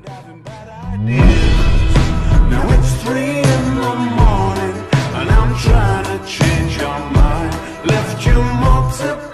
having bad ideas. Now it's 3 in the morning and I'm trying to change your mind. Left you multiple